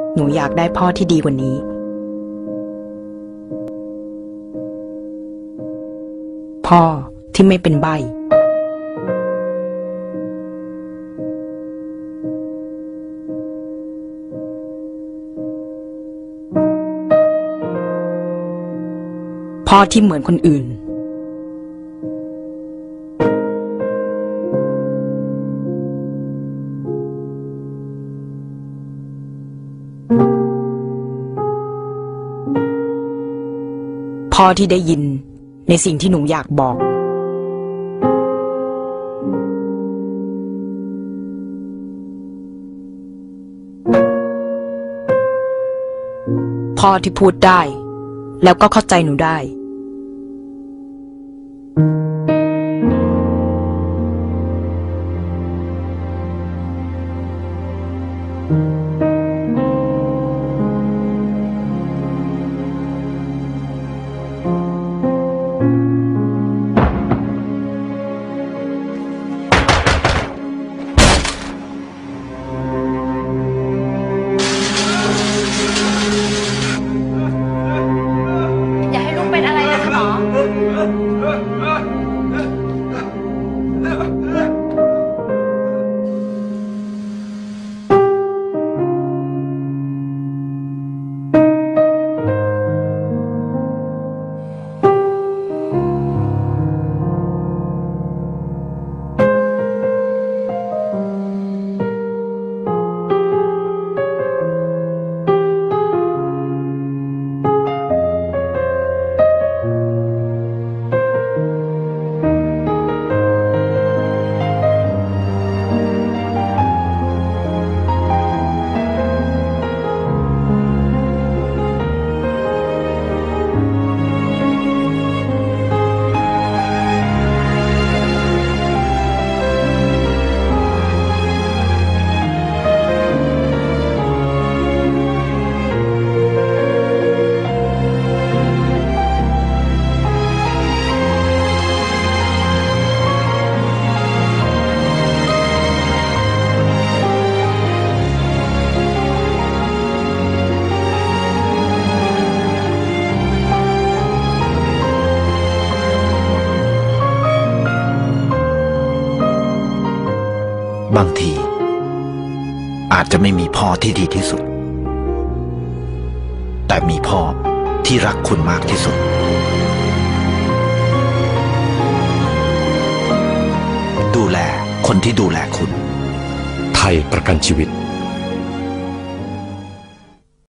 หนูอยากได้พ่อที่ดีกว่านี้พ่อที่ไม่เป็นใบ้พ่อที่เหมือนคนอื่นพ่อที่ได้ยินในสิ่งที่หนูอยากบอกพ่อที่พูดได้แล้วก็เข้าใจหนูได้บางทีอาจจะไม่มีพ่อที่ดีที่สุดแต่มีพ่อที่รักคุณมากที่สุดดูแลคนที่ดูแลคุณไทยประกันชีวิต